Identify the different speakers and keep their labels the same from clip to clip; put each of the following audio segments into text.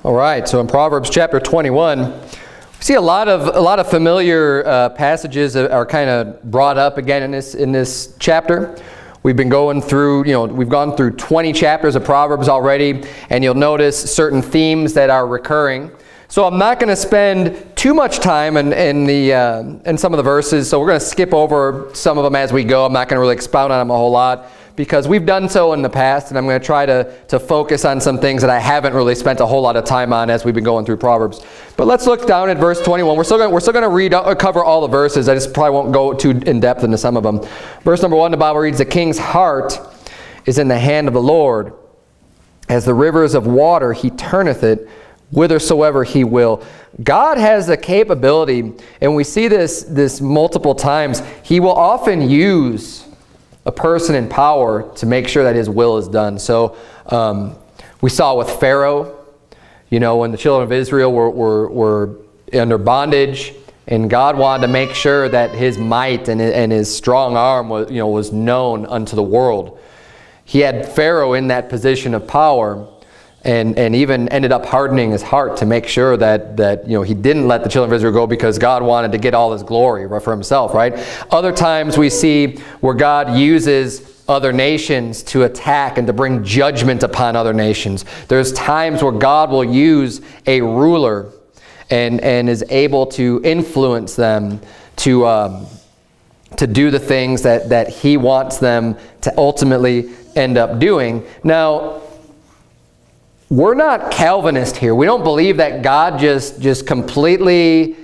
Speaker 1: All right, so in Proverbs chapter 21, we see a lot of familiar passages that are kind of brought up again in this chapter. We've been going through, we've gone through 20 chapters of Proverbs already, and you'll notice certain themes that are recurring. So I'm not going to spend too much time in some of the verses, so we're going to skip over some of them as we go. I'm not going to really expound on them a whole lot, because we've done so in the past, and I'm going to try to focus on some things that I haven't really spent a whole lot of time on as we've been going through Proverbs. But let's look down at verse 21. We're still going to cover all the verses. I just probably won't go too in depth into some of them. Verse number 1, the Bible reads, "The king's heart is in the hand of the Lord. As the rivers of water, he turneth it whithersoever he will." God has the capability, and we see this multiple times. He will often use a person in power to make sure that his will is done. So we saw with Pharaoh, when the children of Israel were under bondage, and God wanted to make sure that his might and his strong arm was known unto the world. He had Pharaoh in that position of power, and even ended up hardening his heart to make sure that he didn't let the children of Israel go, because God wanted to get all his glory for himself, right? Other times we see where God uses other nations to attack and to bring judgment upon other nations. There's times where God will use a ruler and is able to influence them to do the things that he wants them to ultimately end up doing. Now, we're not Calvinist here. We don't believe that God just completely,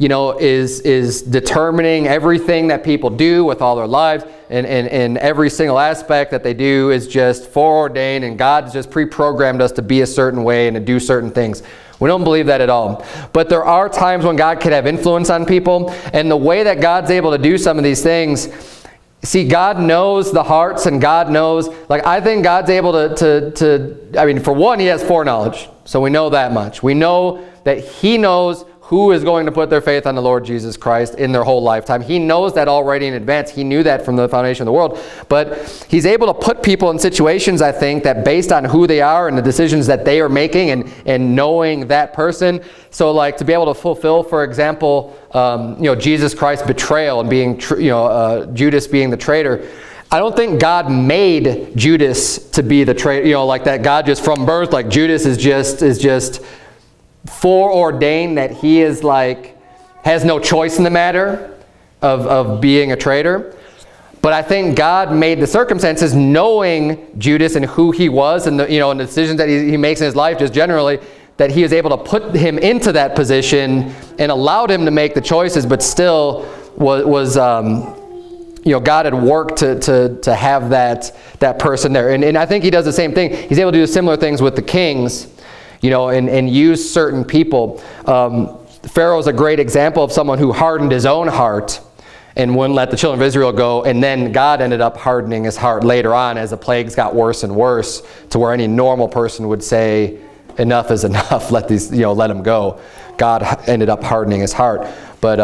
Speaker 1: is determining everything that people do with all their lives, and every single aspect that they do is just foreordained, and God's just pre-programmed us to be a certain way and to do certain things. We don't believe that at all. But there are times when God could have influence on people, and the way that God's able to do some of these things, see, God knows the hearts, and God knows, I think God's able for one, he has foreknowledge. So we know that much. We know that he knows who is going to put their faith on the Lord Jesus Christ in their whole lifetime. He knows that already in advance. He knew that from the foundation of the world. But he's able to put people in situations, I think, that based on who they are and the decisions that they are making and knowing that person. So to be able to fulfill, for example, Jesus Christ's betrayal and being, Judas being the traitor. I don't think God made Judas to be the traitor, that God just from birth, Judas is just foreordained, that he is has no choice in the matter of being a traitor. But I think God made the circumstances, knowing Judas and who he was, and the decisions that he makes in his life just generally, that he was able to put him into that position and allowed him to make the choices, but still was God had worked to have that person there. And I think he does the same thing. He's able to do similar things with the kings, and use certain people. Pharaoh's a great example of someone who hardened his own heart and wouldn't let the children of Israel go, and then God ended up hardening his heart later on as the plagues got worse and worse, to where any normal person would say, enough is enough, let them go. God ended up hardening his heart. But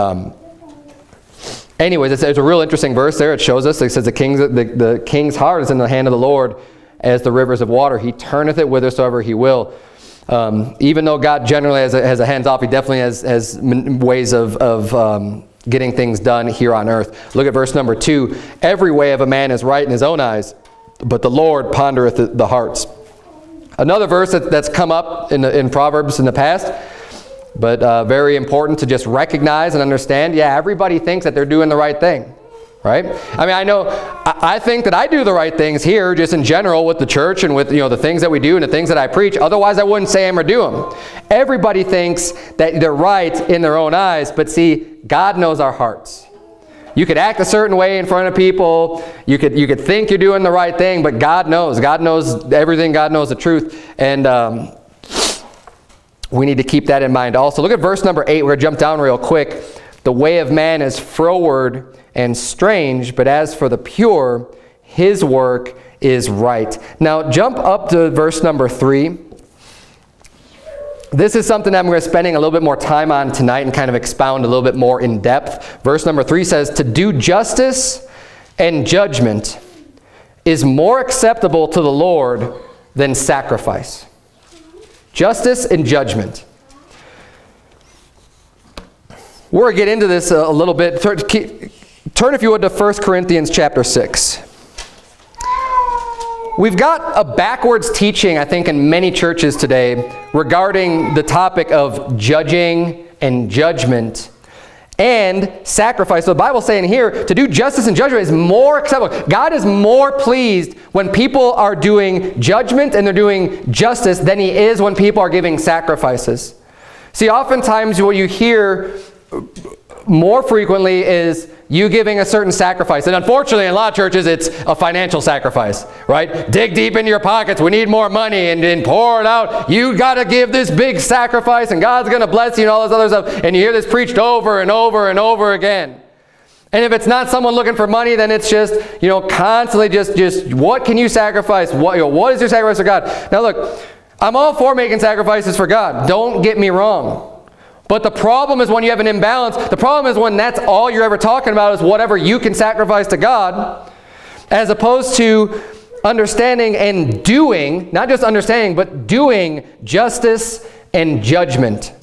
Speaker 1: anyways, it's a real interesting verse there. It shows us, it says the king's heart is in the hand of the Lord as the rivers of water. He turneth it whithersoever he will. Even though God generally has a hands-off, he definitely has ways of getting things done here on earth. Look at verse number 2. "Every way of a man is right in his own eyes, but the Lord pondereth the hearts." Another verse that's come up in Proverbs in the past, but very important to just recognize and understand. Yeah, everybody thinks that they're doing the right thing, right? I think that I do the right things here, just in general with the church and with the things that we do and the things that I preach. Otherwise, I wouldn't say them or do them. Everybody thinks that they're right in their own eyes, but see, God knows our hearts. You could act a certain way in front of people. You could think you're doing the right thing, but God knows. God knows everything. God knows the truth. And we need to keep that in mind also. Look at verse number 8. We're going to jump down real quick. "The way of man is froward and strange, but as for the pure, his work is right." Now jump up to verse number 3. This is something I'm going to be spending a little bit more time on tonight and kind of expound a little bit more in depth. Verse number 3 says, "To do justice and judgment is more acceptable to the Lord than sacrifice." Justice and judgment. We're going to get into this a little bit. Turn, if you would, to 1 Corinthians chapter 6. We've got a backwards teaching, I think, in many churches today regarding the topic of judging and judgment and sacrifice. So the Bible's saying here, to do justice and judgment is more acceptable. God is more pleased when people are doing judgment and they're doing justice than he is when people are giving sacrifices. See, oftentimes what you hear more frequently is you giving a certain sacrifice. And unfortunately, in a lot of churches, it's a financial sacrifice, right? Dig deep into your pockets. We need more money, and then pour it out. You got to give this big sacrifice, and God's going to bless you and all this other stuff. And you hear this preached over and over and over again. And if it's not someone looking for money, then it's just, constantly just what can you sacrifice? What is your sacrifice for God? Now look, I'm all for making sacrifices for God. Don't get me wrong. But the problem is when you have an imbalance, the problem is when that's all you're ever talking about is whatever you can sacrifice to God, as opposed to understanding and doing, not just understanding, but doing justice and judgment.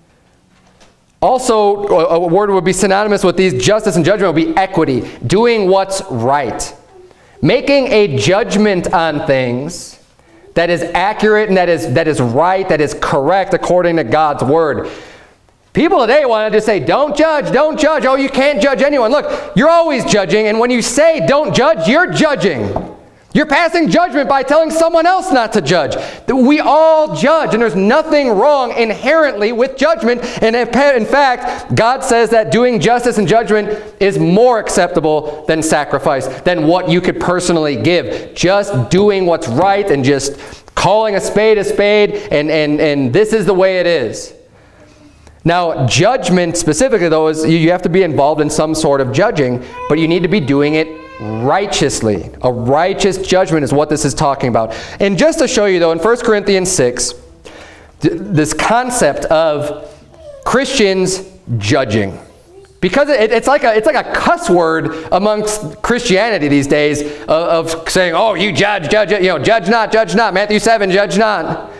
Speaker 1: Also, a word would be synonymous with these justice and judgment would be equity, doing what's right. Making a judgment on things that is accurate and that is right, that is correct according to God's word. People today want to just say, don't judge, don't judge. Oh, you can't judge anyone. Look, you're always judging, and when you say don't judge, you're judging. You're passing judgment by telling someone else not to judge. We all judge, and there's nothing wrong inherently with judgment. And in fact, God says that doing justice and judgment is more acceptable than sacrifice, than what you could personally give. Just doing what's right and just calling a spade, and this is the way it is. Now, judgment specifically, though, is you have to be involved in some sort of judging, but you need to be doing it righteously. A righteous judgment is what this is talking about. And just to show you, though, in 1 Corinthians 6, this concept of Christians judging. Because it's like a cuss word amongst Christianity these days of saying, oh, you judge, judge not. Matthew 7, judge not.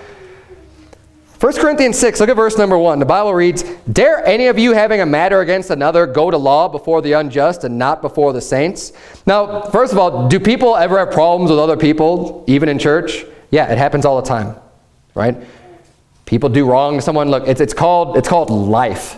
Speaker 1: 1 Corinthians 6, look at verse number 1. The Bible reads, dare any of you having a matter against another go to law before the unjust and not before the saints? Now, first of all, do people ever have problems with other people, even in church? Yeah, it happens all the time, right? People do wrong to someone. Look, it's called life.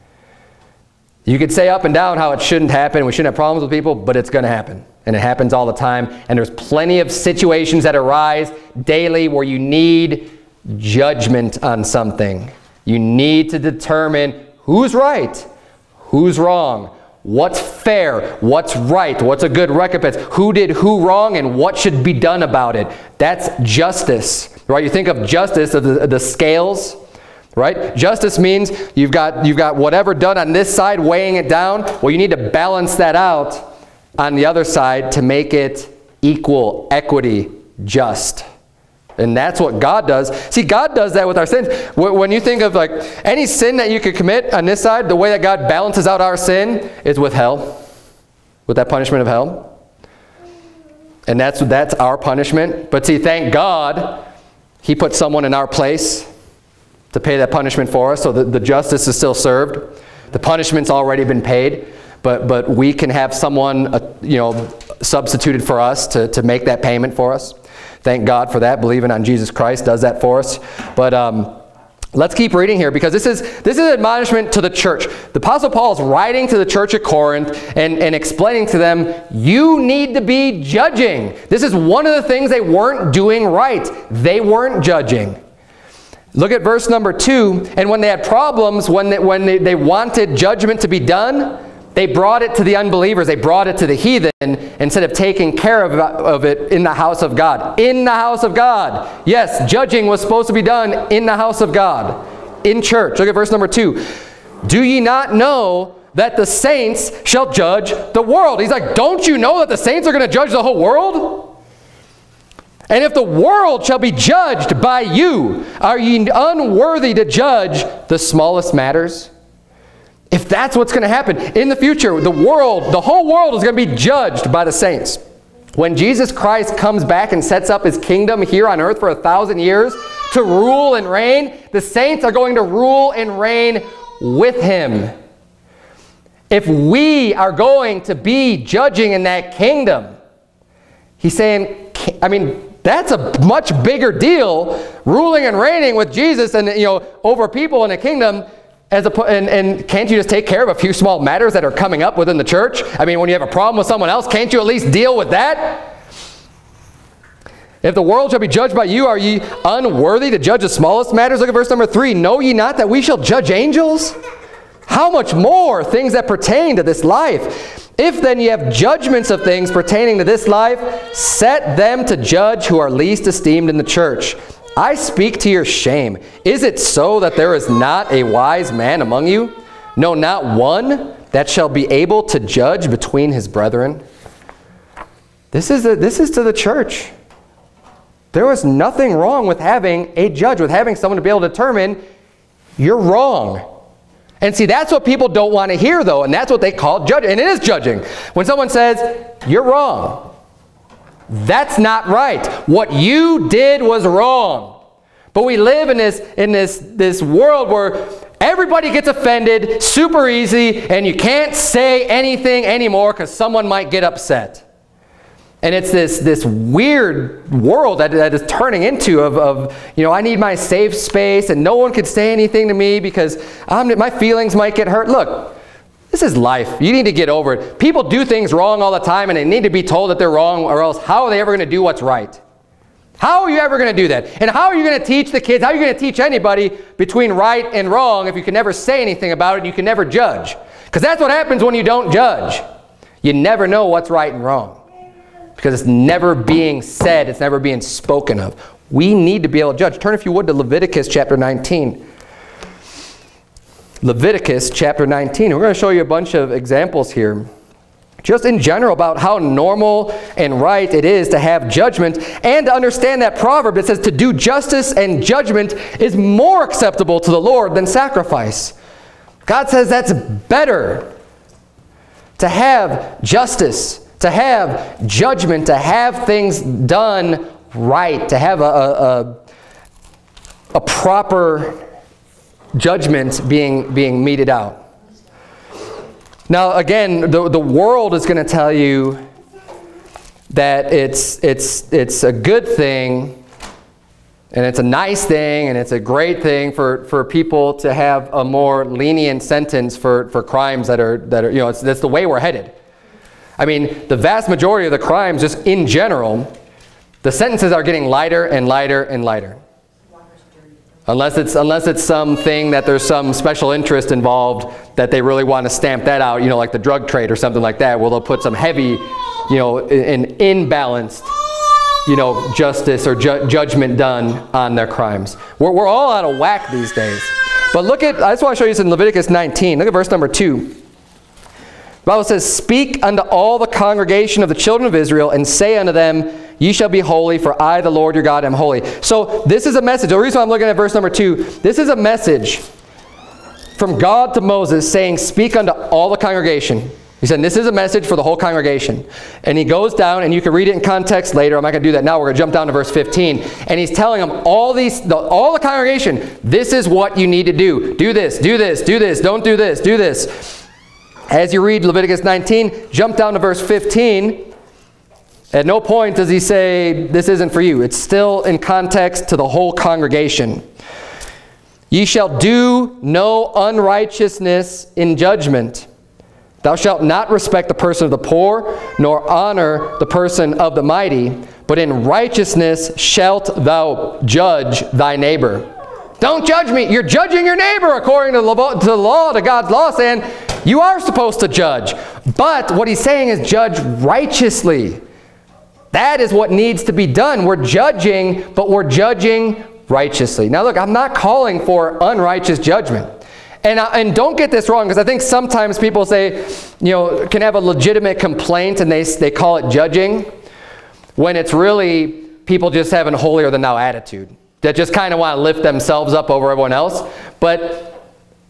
Speaker 1: You could say up and down how it shouldn't happen. We shouldn't have problems with people, but it's going to happen. And it happens all the time. And there's plenty of situations that arise daily where you need judgment on something. You need to determine who's right, who's wrong, what's fair, what's right, what's a good recompense, who did who wrong, and what should be done about it. That's justice, right? You think of justice of the scales, right? Justice means you've got whatever done on this side weighing it down. Well, you need to balance that out on the other side to make it equal, equity, just. And that's what God does. See, God does that with our sins. When you think of like any sin that you could commit on this side, the way that God balances out our sin is with hell, with that punishment of hell. And that's our punishment. But see, thank God, he put someone in our place to pay that punishment for us, so that the justice is still served. The punishment's already been paid, but we can have someone substituted for us to make that payment for us. Thank God for that. Believing on Jesus Christ does that for us. But let's keep reading here, because this is an admonishment to the church. The Apostle Paul is writing to the church at Corinth and explaining to them, you need to be judging. This is one of the things they weren't doing right. They weren't judging. Look at verse number 2. And when they had problems, when they wanted judgment to be done, they brought it to the unbelievers. They brought it to the heathen instead of taking care of it in the house of God. In the house of God. Yes, judging was supposed to be done in the house of God. In church. Look at verse number 2. Do ye not know that the saints shall judge the world? He's like, don't you know that the saints are going to judge the whole world? And if the world shall be judged by you, are ye unworthy to judge the smallest matters? If that's what's going to happen in the future, the whole world is going to be judged by the saints. When Jesus Christ comes back and sets up his kingdom here on earth for 1,000 years to rule and reign, the saints are going to rule and reign with him. If we are going to be judging in that kingdom, he's saying, I mean, that's a much bigger deal, ruling and reigning with Jesus and, you know, over people in a kingdom. And can't you just take care of a few small matters that are coming up within the church? I mean, when you have a problem with someone else, can't you at least deal with that? If the world shall be judged by you, are ye unworthy to judge the smallest matters? Look at verse number 3. Know ye not that we shall judge angels? How much more things that pertain to this life? If then ye have judgments of things pertaining to this life, set them to judge who are least esteemed in the church. I speak to your shame. Is it so that there is not a wise man among you? No, not one that shall be able to judge between his brethren. This is to the church. There was nothing wrong with having a judge, with having someone to be able to determine you're wrong. And see, that's what people don't want to hear, though, and that's what they call judging. And it is judging. When someone says, you're wrong, that's not right. What you did was wrong. But we live in this world where everybody gets offended super easy, and you can't say anything anymore because someone might get upset. And it's this weird world that is turning into of, you know, I need my safe space and no one could say anything to me because my feelings might get hurt. Look, this is life. You need to get over it. People do things wrong all the time and they need to be told that they're wrong, or else how are they ever going to do what's right? How are you ever going to do that? And how are you going to teach the kids? How are you going to teach anybody between right and wrong if you can never say anything about it and you can never judge? Because that's what happens when you don't judge. You never know what's right and wrong. Because it's never being said, it's never being spoken of. We need to be able to judge. Turn, if you would, to Leviticus chapter 19. Leviticus chapter 19. We're going to show you a bunch of examples here, just in general, about how normal and right it is to have judgment, and to understand that proverb that says to do justice and judgment is more acceptable to the Lord than sacrifice. God says that's better to have justice, to have judgment, to have things done right, to have a proper judgment being meted out. Now again, the world is going to tell you that it's a good thing, and it's a nice thing, and it's a great thing for people to have a more lenient sentence for crimes that are you know, that's the way we're headed. I mean, the vast majority of the crimes, just in general, the sentences are getting lighter and lighter and lighter. Unless it's something that there's some special interest involved that they really want to stamp that out, you know, like the drug trade or something like that, where they'll put some heavy, you know, imbalanced, you know, justice or judgment done on their crimes. We're all out of whack these days. But look at, I just want to show you this in Leviticus 19. Look at verse number 2. The Bible says, speak unto all the congregation of the children of Israel, and say unto them, ye shall be holy, for I, the Lord your God, am holy. So this is a message. The reason I'm looking at verse number 2, this is a message from God to Moses saying, speak unto all the congregation. He said, this is a message for the whole congregation. And he goes down, and you can read it in context later. I'm not going to do that now. We're going to jump down to verse 15. And he's telling them, all the congregation, this is what you need to do. Do this, do this, do this, don't do this, do this. As you read Leviticus 19, jump down to verse 15. At no point does he say, this isn't for you. It's still in context to the whole congregation. Ye shall do no unrighteousness in judgment. Thou shalt not respect the person of the poor, nor honor the person of the mighty, but in righteousness shalt thou judge thy neighbor. Don't judge me. You're judging your neighbor according to the law, to God's law, saying you are supposed to judge. But what he's saying is judge righteously. That is what needs to be done. We're judging, but we're judging righteously. Now look, I'm not calling for unrighteous judgment. And don't get this wrong, because I think sometimes people say, you know, can have a legitimate complaint and they call it judging, when it's really people just having a holier than thou attitude, that just kind of want to lift themselves up over everyone else. But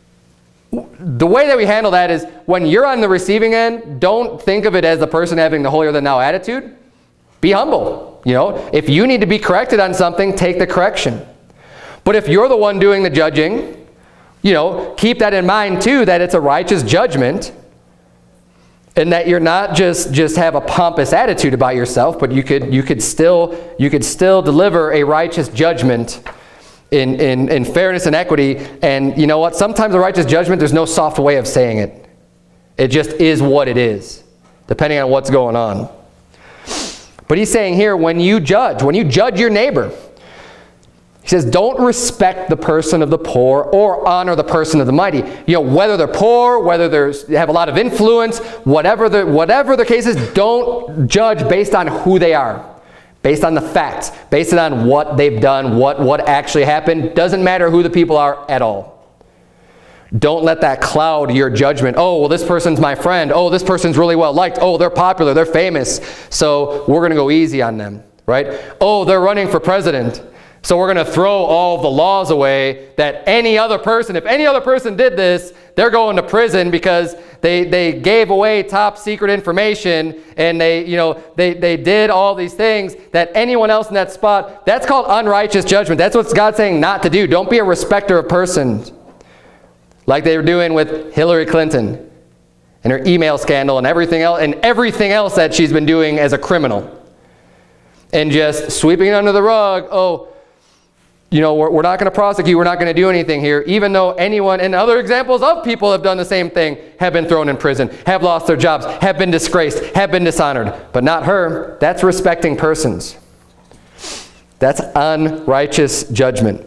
Speaker 1: the way that we handle that is, when you're on the receiving end, don't think of it as the person having the holier than thou attitude. Be humble. You know, if you need to be corrected on something, take the correction. But if you're the one doing the judging, you know, keep that in mind too, that it's a righteous judgment, and that you're not just have a pompous attitude about yourself, but you could still deliver a righteous judgment in fairness and equity. And you know what? Sometimes a righteous judgment, there's no soft way of saying it. It just is what it is, depending on what's going on. But he's saying here, when you judge your neighbor, he says, don't respect the person of the poor or honor the person of the mighty. You know, whether they're poor, whether they have a lot of influence, whatever the case is, don't judge based on who they are, based on the facts, based on what they've done, what actually happened. Doesn't matter who the people are at all. Don't let that cloud your judgment. Oh, well, this person's my friend. Oh, this person's really well liked. Oh, they're popular, they're famous, so we're going to go easy on them, right? Oh, they're running for president, so we're going to throw all the laws away that any other person, if any other person did this, they're going to prison because they gave away top secret information, and they did all these things that anyone else in that spot. That's called unrighteous judgment. That's what God's saying not to do. Don't be a respecter of persons, like they were doing with Hillary Clinton and her email scandal and everything else that she's been doing as a criminal, and just sweeping it under the rug. Oh, you know, we're not going to prosecute, we're not going to do anything here, even though anyone, and other examples of people have done the same thing, have been thrown in prison, have lost their jobs, have been disgraced, have been dishonored. But not her. That's respecting persons. That's unrighteous judgment.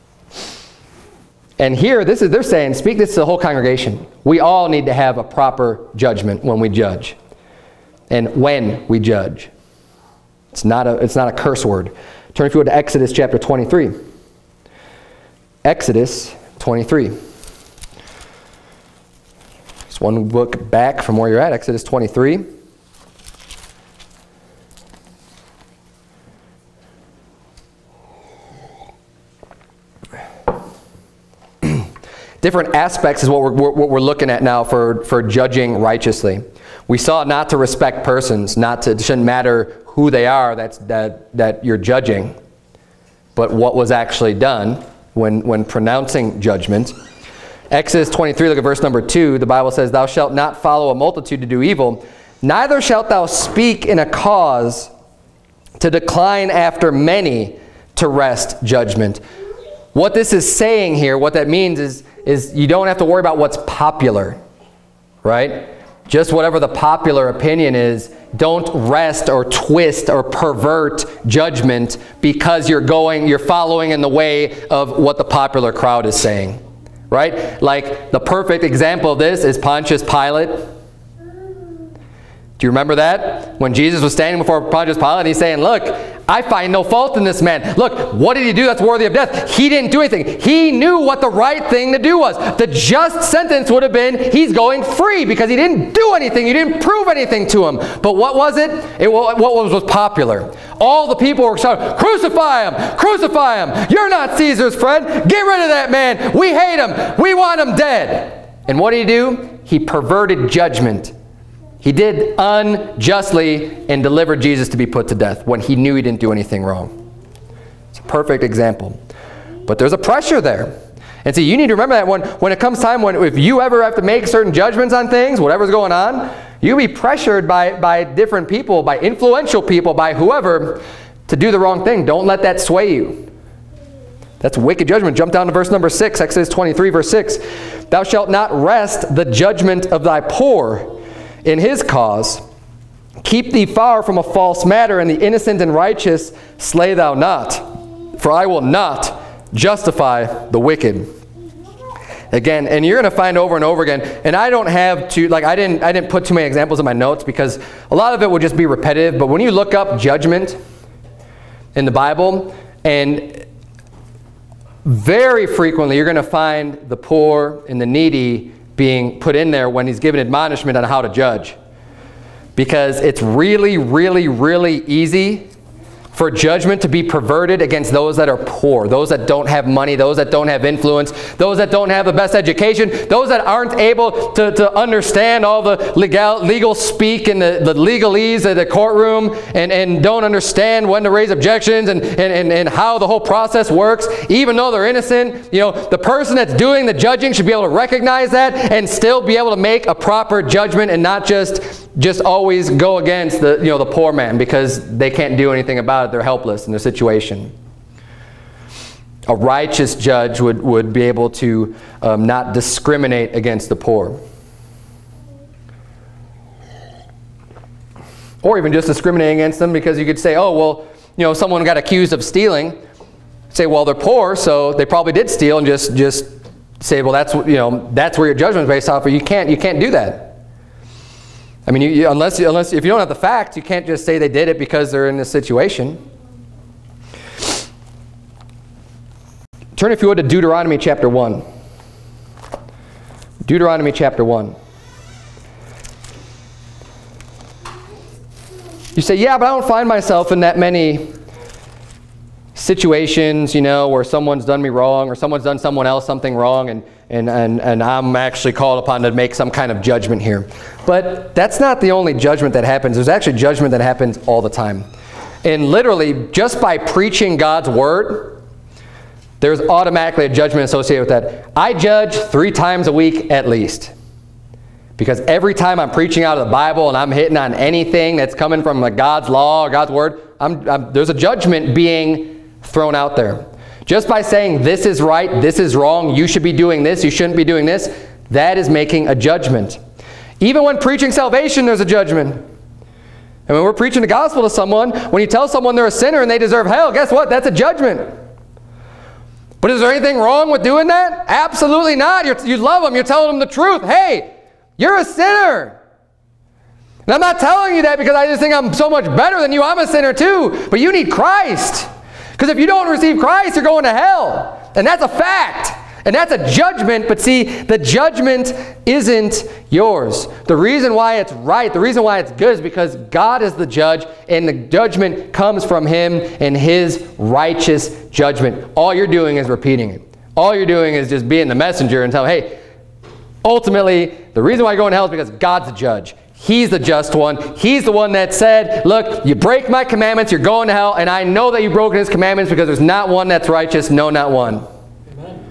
Speaker 1: And here, they're saying, speak this to the whole congregation. We all need to have a proper judgment when we judge, and when we judge. It's not a curse word. Turn, if you would, to Exodus chapter 23. Exodus 23. Just one book back from where you're at, Exodus 23. Different aspects is what we're looking at now for judging righteously. We saw not to respect persons, it shouldn't matter who they are that you're judging, but what was actually done when pronouncing judgment. Exodus 23, look at verse number 2. The Bible says, "Thou shalt not follow a multitude to do evil, neither shalt thou speak in a cause to decline after many to wrest judgment." What this is saying here, what that means is you don't have to worry about what's popular, right? Just whatever the popular opinion is. Don't wrest or twist or pervert judgment because you're following in the way of what the popular crowd is saying, right? Like the perfect example of this is Pontius Pilate. Do you remember that? When Jesus was standing before Pontius Pilate, and he's saying, look, I find no fault in this man. Look, what did he do that's worthy of death? He didn't do anything. He knew what the right thing to do was. The just sentence would have been, he's going free because he didn't do anything. You didn't prove anything to him. But what was it? What was popular? All the people were shouting, crucify him! Crucify him! You're not Caesar's friend! Get rid of that man! We hate him! We want him dead! And what did he do? He perverted judgment. He did unjustly and delivered Jesus to be put to death when he knew he didn't do anything wrong. It's a perfect example. But there's a pressure there. And so you need to remember that when it comes time, if you ever have to make certain judgments on things, whatever's going on, you'll be pressured by different people, by influential people, by whoever, to do the wrong thing. Don't let that sway you. That's wicked judgment. Jump down to verse number 6, Exodus 23, verse 6. "Thou shalt not wrest the judgment of thy poor in his cause. Keep thee far from a false matter, and the innocent and righteous slay thou not. For I will not justify the wicked." Again, and you're going to find over and over again, and I don't have to, I didn't put too many examples in my notes because a lot of it would just be repetitive, but when you look up judgment in the Bible, and very frequently you're going to find the poor and the needy being put in there when he's given admonishment on how to judge. Because it's really, really, really easy for judgment to be perverted against those that are poor, those that don't have money, those that don't have influence, those that don't have the best education, those that aren't able to understand all the legal speak and the legalese of the courtroom, and don't understand when to raise objections and how the whole process works, even though they're innocent. You know, the person that's doing the judging should be able to recognize that and still be able to make a proper judgment, and not just always go against the poor man because they can't do anything about it. They're helpless in their situation. A righteous judge would be able to not discriminate against the poor. Or even just discriminating against them, because you could say, oh, well, someone got accused of stealing. Say, well, they're poor, so they probably did steal, and just say, well, that's where your judgment is based off of. You can't do that. I mean, unless if you don't have the facts, you can't just say they did it because they're in this situation. Turn, if you would, to Deuteronomy chapter 1. Deuteronomy chapter 1. You say, yeah, but I don't find myself in that many situations, where someone's done me wrong or someone's done someone else something wrong, and I'm actually called upon to make some kind of judgment here. But that's not the only judgment that happens. There's actually judgment that happens all the time. And literally, just by preaching God's word, there's automatically a judgment associated with that. I judge 3 times a week at least. Because every time I'm preaching out of the Bible and I'm hitting on anything that's coming from God's law or God's word, there's a judgment being thrown out there. Just by saying this is right, this is wrong, you should be doing this, you shouldn't be doing this, that is making a judgment. Even when preaching salvation, there's a judgment. And when we're preaching the gospel to someone, when you tell someone they're a sinner and they deserve hell, guess what? That's a judgment. But is there anything wrong with doing that? Absolutely not. You love them. You're telling them the truth. Hey, you're a sinner. And I'm not telling you that because I just think I'm so much better than you. I'm a sinner too. But you need Christ. Because if you don't receive Christ, you're going to hell. And that's a fact. And that's a judgment. But see, the judgment isn't yours. The reason why it's right, the reason why it's good is because God is the judge, and the judgment comes from Him and His righteous judgment. All you're doing is repeating it. All you're doing is just being the messenger and telling, hey, ultimately, the reason why you're going to hell is because God's the judge. He's the just one. He's the one that said, look, you break my commandments, you're going to hell, and I know that you've broken His commandments because there's not one that's righteous, no, not one. Amen.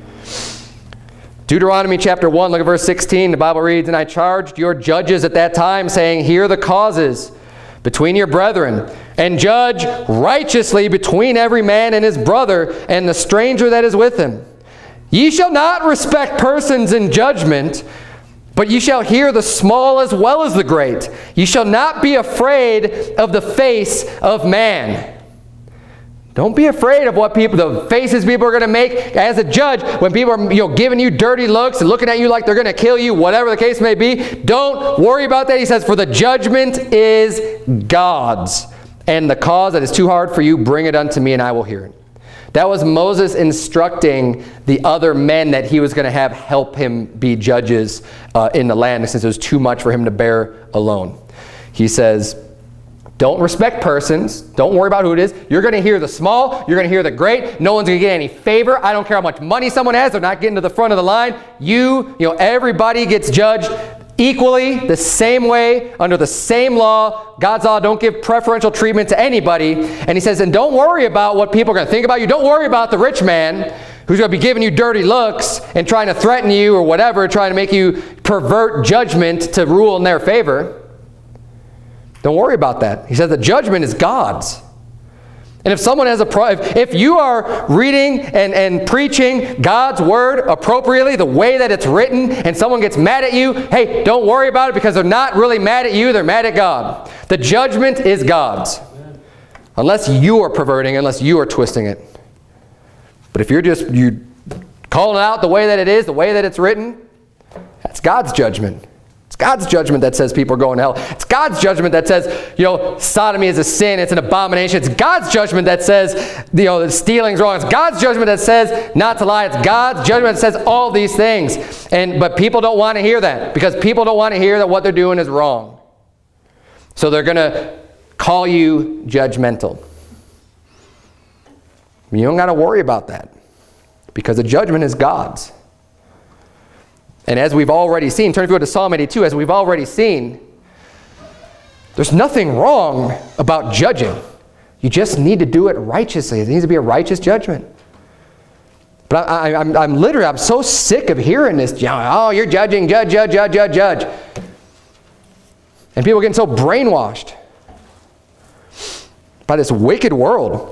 Speaker 1: Deuteronomy chapter 1, look at verse 16. The Bible reads, and I charged your judges at that time, saying, hear the causes between your brethren, and judge righteously between every man and his brother and the stranger that is with him. Ye shall not respect persons in judgment, but ye shall hear the small as well as the great. Ye shall not be afraid of the face of man. Don't be afraid of what the faces people are going to make as a judge. When people are giving you dirty looks and looking at you like they're going to kill you, whatever the case may be, don't worry about that. He says, for the judgment is God's, and the cause that is too hard for you, bring it unto me, and I will hear it. That was Moses instructing the other men that he was going to have help him be judges in the land, since it was too much for him to bear alone. He says, don't respect persons. Don't worry about who it is. You're going to hear the small. You're going to hear the great. No one's going to get any favor. I don't care how much money someone has. They're not getting to the front of the line. Everybody gets judged equally, the same way, under the same law. God's law, don't give preferential treatment to anybody. And he says, and don't worry about what people are going to think about you. Don't worry about the rich man who's going to be giving you dirty looks and trying to threaten you or whatever, trying to make you pervert judgment to rule in their favor. Don't worry about that. He says the judgment is God's. And if someone has if you are reading and preaching God's word appropriately, the way that it's written, and someone gets mad at you, hey, don't worry about it, because they're not really mad at you, they're mad at God. The judgment is God's. Unless you are perverting, unless you are twisting it. But if you're calling it out the way that it is, the way that it's written, that's God's judgment. It's God's judgment that says people are going to hell. It's God's judgment that says, sodomy is a sin, it's an abomination. It's God's judgment that says, that stealing's wrong. It's God's judgment that says not to lie. It's God's judgment that says all these things. But people don't want to hear that, because people don't want to hear that what they're doing is wrong. So they're going to call you judgmental. You don't got to worry about that because the judgment is God's. And as we've already seen, turn if you go to Psalm 82, as we've already seen, there's nothing wrong about judging. You just need to do it righteously. It needs to be a righteous judgment. But I'm so sick of hearing this, oh, you're judging, judge. And people getting so brainwashed by this wicked world.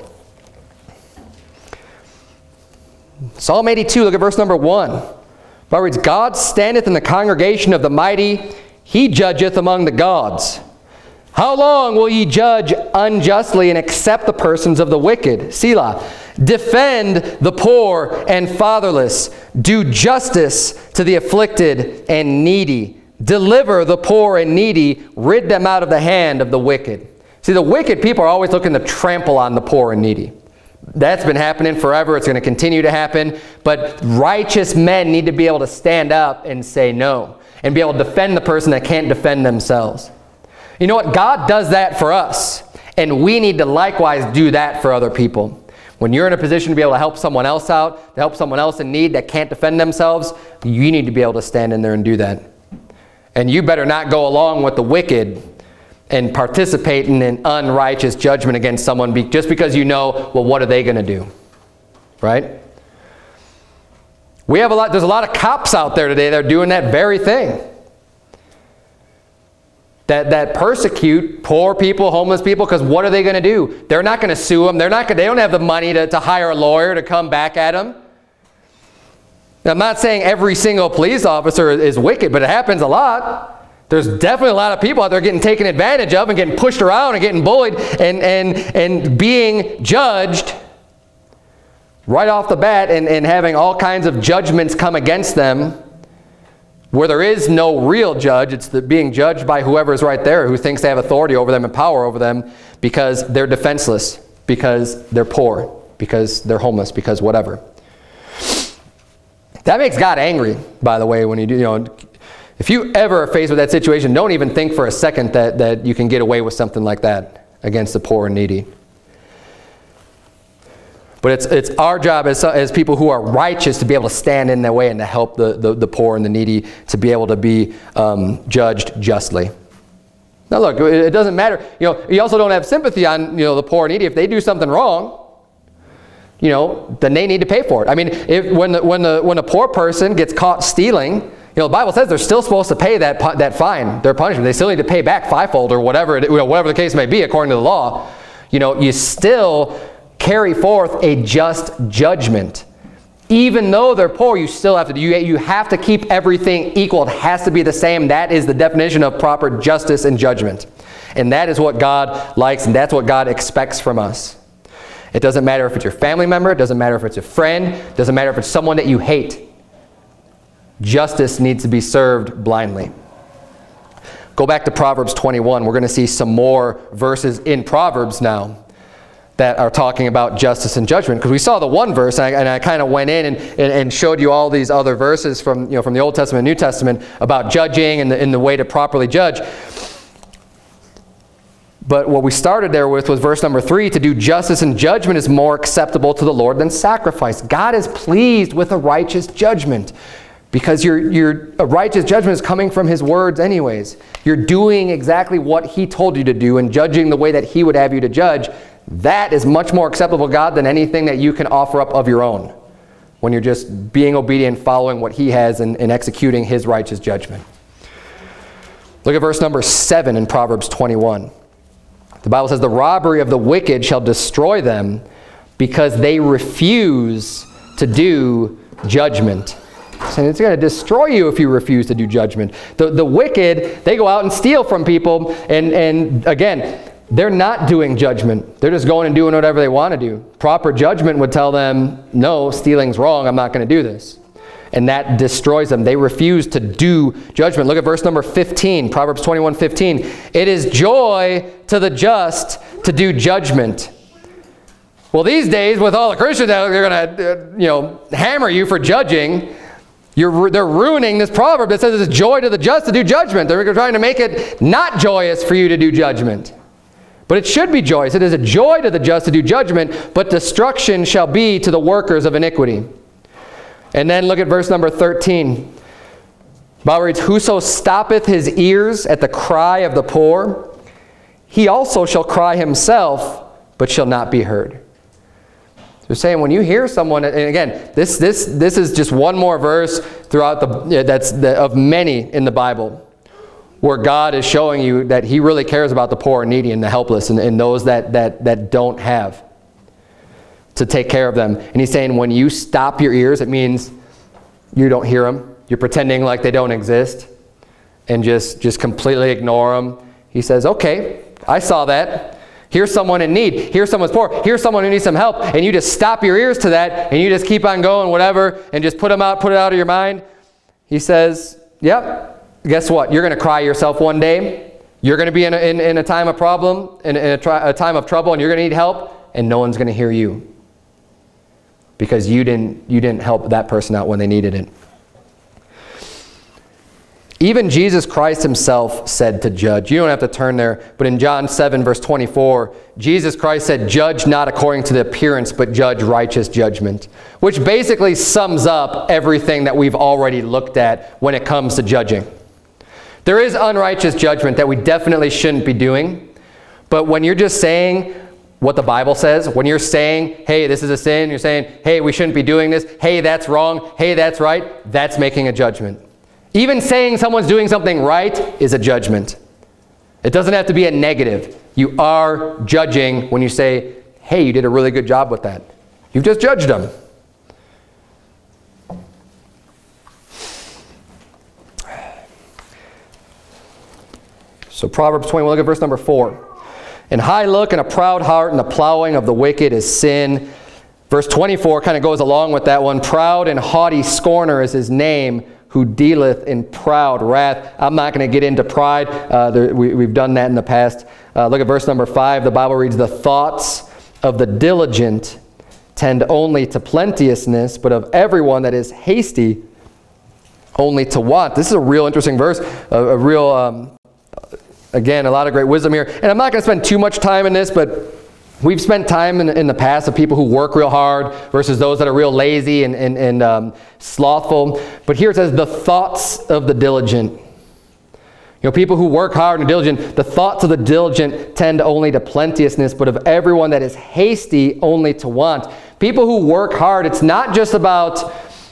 Speaker 1: Psalm 82, look at verse number 1. It reads, God standeth in the congregation of the mighty, he judgeth among the gods. How long will ye judge unjustly and accept the persons of the wicked? Selah. Defend the poor and fatherless. Do justice to the afflicted and needy. Deliver the poor and needy. Rid them out of the hand of the wicked. See, the wicked people are always looking to trample on the poor and needy. That's been happening forever. It's going to continue to happen. But righteous men need to be able to stand up and say no. And be able to defend the person that can't defend themselves. You know what? God does that for us. And we need to likewise do that for other people. When you're in a position to be able to help someone else out, to help someone else in need that can't defend themselves, you need to be able to stand in there and do that. And you better not go along with the wicked and participate in an unrighteous judgment against someone just because you know, well, what are they going to do? Right? There's a lot of cops out there today that are doing that very thing. That persecute poor people, homeless people, because what are they going to do? They're not going to sue them. They don't have the money to hire a lawyer to come back at them. Now, I'm not saying every single police officer is wicked, but it happens a lot. There's definitely a lot of people out there getting taken advantage of and getting pushed around and getting bullied and being judged right off the bat and having all kinds of judgments come against them where there is no real judge. It's being judged by whoever's right there who thinks they have authority over them and power over them because they're defenseless, because they're poor, because they're homeless, because whatever. That makes God angry, by the way, when you do, if you ever are faced with that situation, don't even think for a second that you can get away with something like that against the poor and needy. But it's our job as people who are righteous to be able to stand in that way and to help the poor and the needy to be able to be judged justly. Now look, it doesn't matter. You also don't have sympathy on the poor and needy. If they do something wrong, then they need to pay for it. I mean, when a poor person gets caught stealing, the Bible says they're still supposed to pay that fine, their punishment. They still need to pay back fivefold or whatever the case may be according to the law. You still carry forth a just judgment. Even though they're poor, you still have to you have to keep everything equal. It has to be the same. That is the definition of proper justice and judgment. And that is what God likes, and that's what God expects from us. It doesn't matter if it's your family member, it doesn't matter if it's a friend, it doesn't matter if it's someone that you hate. Justice needs to be served blindly. Go back to Proverbs 21. We're going to see some more verses in Proverbs now that are talking about justice and judgment. Because we saw the one verse, and I kind of went in and showed you all these other verses from the Old Testament and New Testament about judging and the way to properly judge. But what we started there with was verse number 3, to do justice and judgment is more acceptable to the Lord than sacrifice. God is pleased with a righteous judgment. Because a righteous judgment is coming from His words anyways. You're doing exactly what He told you to do and judging the way that He would have you to judge. That is much more acceptable to God than anything that you can offer up of your own when you're just being obedient, following what He has and executing His righteous judgment. Look at verse number 7 in Proverbs 21. The Bible says, the robbery of the wicked shall destroy them because they refuse to do judgment. And it's going to destroy you if you refuse to do judgment. The wicked, they go out and steal from people, and again, they're not doing judgment. They're just going and doing whatever they want to do. Proper judgment would tell them, no, stealing's wrong, I'm not going to do this. And that destroys them. They refuse to do judgment. Look at verse number 15, Proverbs 21:15. It is joy to the just to do judgment. Well, these days, with all the Christians out there, they're going to hammer you for judging. They're ruining this proverb that says it's joy to the just to do judgment. They're trying to make it not joyous for you to do judgment. But it should be joyous. It is a joy to the just to do judgment, but destruction shall be to the workers of iniquity. And then look at verse number 13. The Bible reads, whoso stoppeth his ears at the cry of the poor, he also shall cry himself, but shall not be heard. They're saying when you hear someone, and again, this is just one more verse throughout of many in the Bible, where God is showing you that he really cares about the poor and needy and the helpless and those that don't have to take care of them. And he's saying when you stop your ears, it means you don't hear them. You're pretending like they don't exist and just completely ignore them. He says, okay, I saw that. Here's someone in need. Here's someone's poor. Here's someone who needs some help. And you just stop your ears to that and you just keep on going, whatever, and just put it out of your mind. He says, yep, guess what? You're going to cry yourself one day. You're going to be in a time of problem, in a time of trouble, and you're going to need help, and no one's going to hear you because you didn't help that person out when they needed it. Even Jesus Christ himself said to judge. You don't have to turn there, but in John 7, verse 24, Jesus Christ said, judge not according to the appearance, but judge righteous judgment, which basically sums up everything that we've already looked at when it comes to judging. There is unrighteous judgment that we definitely shouldn't be doing, but when you're just saying what the Bible says, when you're saying, hey, this is a sin, you're saying, hey, we shouldn't be doing this, hey, that's wrong, hey, that's right, that's making a judgment. Even saying someone's doing something right is a judgment. It doesn't have to be a negative. You are judging when you say, hey, you did a really good job with that. You've just judged them. So Proverbs 21, look at verse number 4. An high look and a proud heart and the plowing of the wicked is sin. Verse 24 kind of goes along with that one. Proud and haughty scorner is his name, who dealeth in proud wrath. I'm not going to get into pride. We've done that in the past. Look at verse number 5. The Bible reads, the thoughts of the diligent tend only to plenteousness, but of everyone that is hasty only to want. This is a real interesting verse, a real, again, a lot of great wisdom here. And I'm not going to spend too much time in this, but we've spent time in the past of people who work real hard versus those that are real lazy and slothful. But here it says, the thoughts of the diligent. You know, people who work hard and diligent, the thoughts of the diligent tend only to plenteousness, but of everyone that is hasty only to want. People who work hard, it's not just about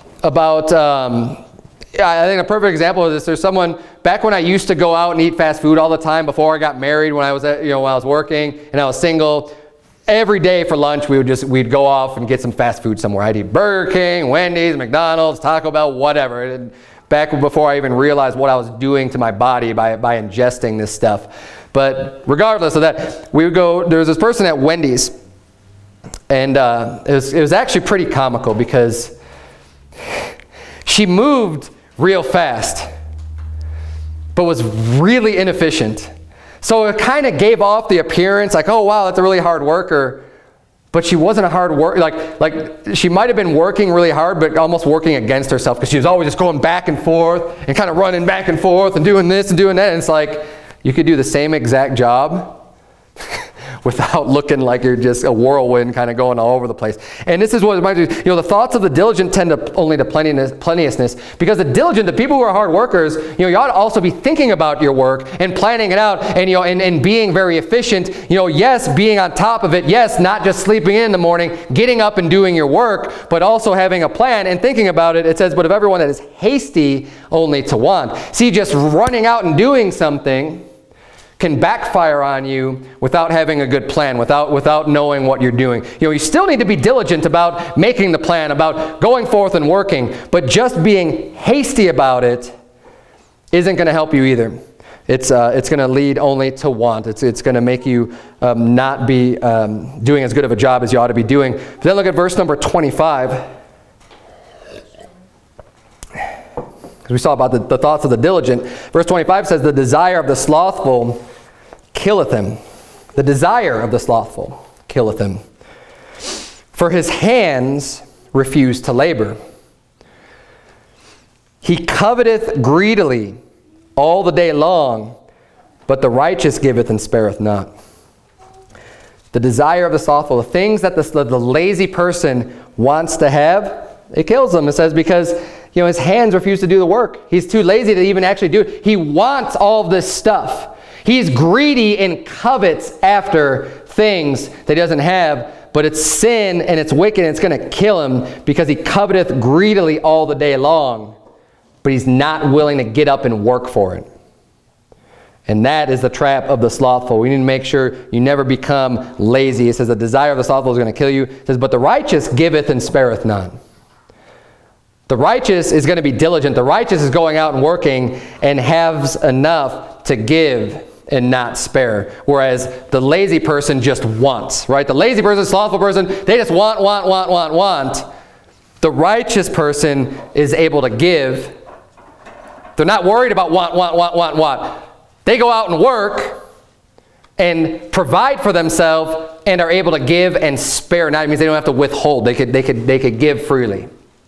Speaker 1: I think a perfect example of this, there's someone, back when I used to go out and eat fast food all the time before I got married, when I was when I was working and I was single, every day for lunch we'd go off and get some fast food somewhere. I'd eat Burger King, Wendy's, McDonald's, Taco Bell, whatever. And back before I even realized what I was doing to my body by ingesting this stuff. But regardless of that, we would go, there was this person at Wendy's, and it was actually pretty comical because she moved real fast, but was really inefficient. So it kind of gave off the appearance like, oh wow, that's a really hard worker. But she wasn't a hard worker. Like she might have been working really hard, but almost working against herself because she was always just going back and forth and kind of running back and forth and doing this and doing that. And it's like, you could do the same exact job without looking like you're just a whirlwind kind of going all over the place. And this is what it might do. You know, the thoughts of the diligent tend to only to plenteousness, because the diligent, the people who are hard workers, you ought to also be thinking about your work and planning it out and, and being very efficient. Yes, being on top of it. Yes, not just sleeping in the morning, getting up and doing your work, but also having a plan and thinking about it. It says, but of everyone that is hasty only to want. See, just running out and doing something can backfire on you without having a good plan, without knowing what you're doing. You still need to be diligent about making the plan, about going forth and working, but just being hasty about it isn't going to help you either. It's going to lead only to want. It's going to make you not be doing as good of a job as you ought to be doing. But then look at verse number 25. Because we saw about the thoughts of the diligent. Verse 25 says, the desire of the slothful killeth him. The desire of the slothful killeth him. For his hands refuse to labor. He coveteth greedily all the day long, but the righteous giveth and spareth not. The desire of the slothful, the things that the lazy person wants to have, it kills him. It says because his hands refuse to do the work. He's too lazy to even actually do it. He wants all of this stuff. He's greedy and covets after things that he doesn't have, but it's sin and it's wicked and it's going to kill him because he coveteth greedily all the day long, but he's not willing to get up and work for it. And that is the trap of the slothful. We need to make sure you never become lazy. It says the desire of the slothful is going to kill you. It says, but the righteous giveth and spareth none. The righteous is going to be diligent. The righteous is going out and working and has enough to give and not spare. Whereas the lazy person just wants, right? The lazy person, slothful person, they just want. The righteous person is able to give. They're not worried about want. They go out and work and provide for themselves and are able to give and spare. Now it means they don't have to withhold. They could give freely.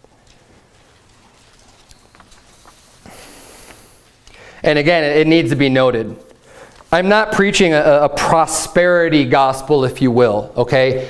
Speaker 1: And again, it needs to be noted. I'm not preaching a prosperity gospel, if you will, okay?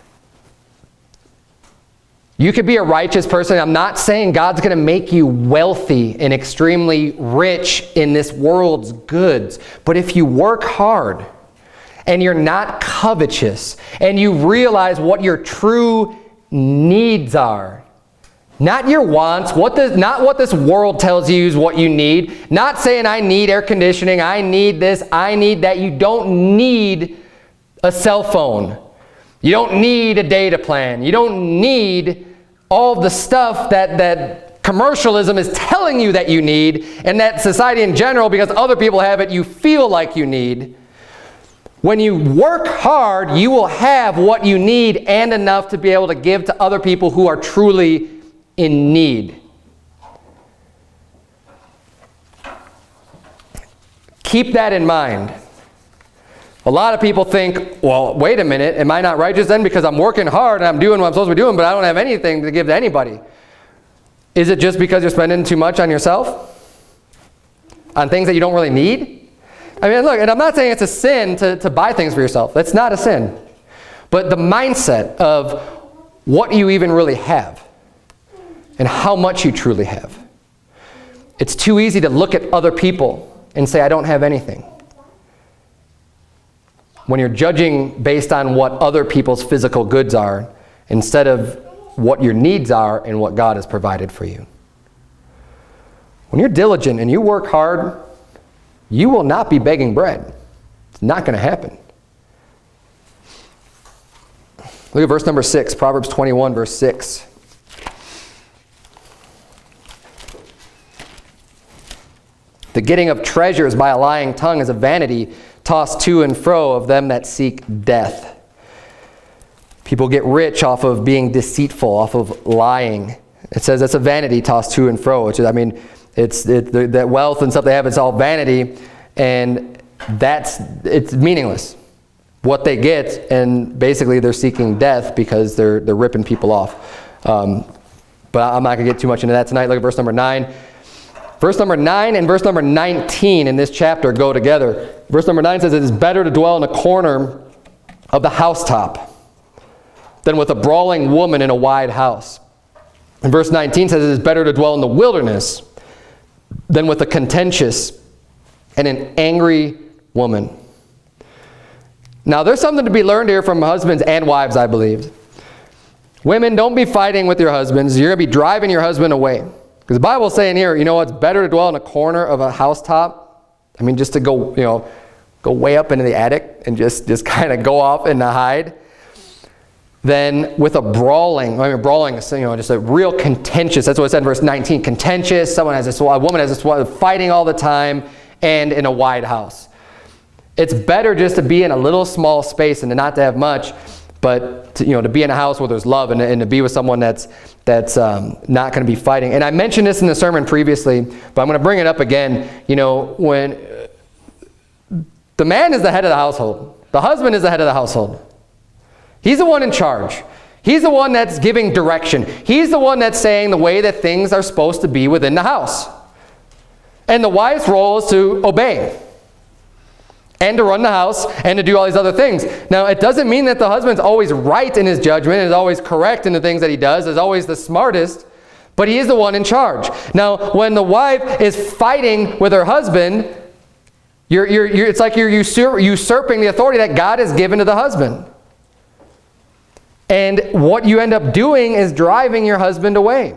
Speaker 1: You could be a righteous person. I'm not saying God's going to make you wealthy and extremely rich in this world's goods. But if you work hard and you're not covetous and you realize what your true needs are, not your wants, not what this world tells you is what you need, not saying I need air conditioning, I need this, I need that. You don't need a cell phone. You don't need a data plan. You don't need all the stuff that commercialism is telling you that you need, and that society in general, because other people have it, you feel like you need. When you work hard, you will have what you need and enough to be able to give to other people who are truly in need. Keep that in mind. A lot of people think, well, wait a minute, am I not righteous then because I'm working hard and I'm doing what I'm supposed to be doing, but I don't have anything to give to anybody? Is it just because you're spending too much on yourself? On things that you don't really need? I mean, look, and I'm not saying it's a sin to buy things for yourself. That's not a sin. But the mindset of what you even really have and how much you truly have. It's too easy to look at other people and say, I don't have anything, when you're judging based on what other people's physical goods are instead of what your needs are and what God has provided for you. When you're diligent and you work hard, you will not be begging bread. It's not going to happen. Look at verse number 6, Proverbs 21, verse 6. The getting of treasures by a lying tongue is a vanity, tossed to and fro of them that seek death. People get rich off of being deceitful, off of lying. It says that's a vanity tossed to and fro, which is, I mean, that wealth and stuff they have, it's all vanity, and it's meaningless. What they get, and basically they're seeking death because they're ripping people off. But I'm not going to get too much into that tonight. Look at verse number 9. Verse number 9 and verse number 19 in this chapter go together. Verse number 9 says, it is better to dwell in a corner of the housetop than with a brawling woman in a wide house. And verse 19 says, it is better to dwell in the wilderness than with a contentious and an angry woman. Now, there's something to be learned here from husbands and wives, I believe. Women, don't be fighting with your husbands. You're going to be driving your husband away. Because the Bible's saying here, you know, it's better to dwell in a corner of a housetop. I mean, just to go, go way up into the attic and just kind of go off and hide. Than with a brawling. I mean, brawling is, just a real contentious. That's what it said in verse 19. Contentious. A woman has this fighting all the time, and in a wide house. It's better just to be in a little small space and to not to have much, but to be in a house where there's love and to be with someone that's not going to be fighting. And I mentioned this in the sermon previously, but I'm going to bring it up again. When the man is the head of the household, the husband is the head of the household. He's the one in charge. He's the one that's giving direction. He's the one that's saying the way that things are supposed to be within the house. And the wife's role is to obey. and to run the house, and to do all these other things. Now, it doesn't mean that the husband's always right in his judgment, is always correct in the things that he does, is always the smartest, but he is the one in charge. Now, when the wife is fighting with her husband, it's like you're usurping the authority that God has given to the husband. And what you end up doing is driving your husband away.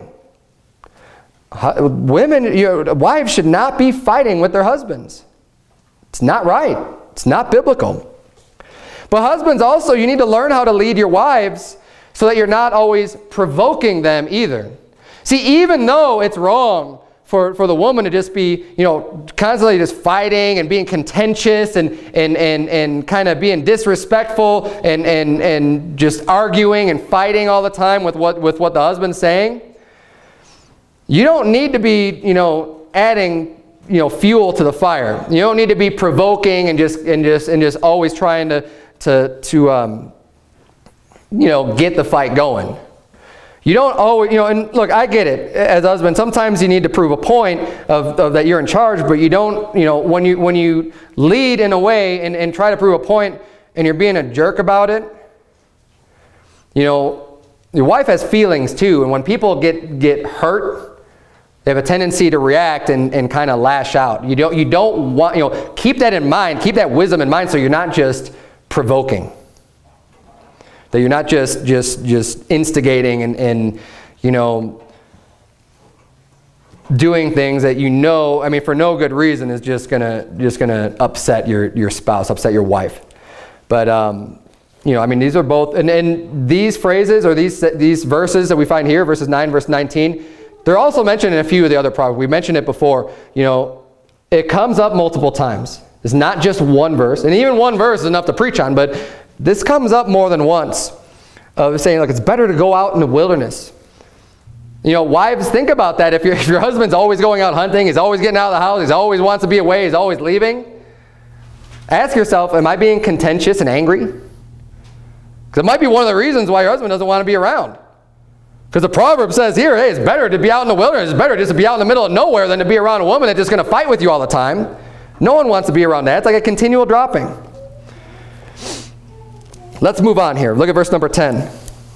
Speaker 1: Wives should not be fighting with their husbands. It's not right. It's not biblical. But husbands also, you need to learn how to lead your wives so that you're not always provoking them either. See, even though it's wrong for the woman to just be, constantly just fighting and being contentious and kind of being disrespectful and just arguing and fighting all the time with what the husband's saying, you don't need to be, adding, fuel to the fire. You don't need to be provoking and just always trying to get the fight going. You don't always, and look, I get it as a husband. Sometimes you need to prove a point of that you're in charge, but you don't, when you lead in a way and try to prove a point and you're being a jerk about it, your wife has feelings too. And when people get hurt, they have a tendency to react and kind of lash out. You don't want, keep that in mind, keep that wisdom in mind so you're not just provoking. That you're not just instigating and doing things that for no good reason is just gonna upset your spouse, upset your wife. But these are both, and these phrases or these verses that we find here, verses 9, verse 19, they're also mentioned in a few of the other Proverbs. We mentioned it before. It comes up multiple times. It's not just one verse, and even one verse is enough to preach on, but this comes up more than once of saying, look, it's better to go out in the wilderness. Wives, think about that. If your husband's always going out hunting, he's always getting out of the house, he always wants to be away, he's always leaving, ask yourself, am I being contentious and angry? Because it might be one of the reasons why your husband doesn't want to be around. Because the proverb says here, hey, it's better to be out in the wilderness, it's better just to be out in the middle of nowhere than to be around a woman that's just going to fight with you all the time. No one wants to be around that. It's like a continual dropping. Let's move on here. Look at verse number 10.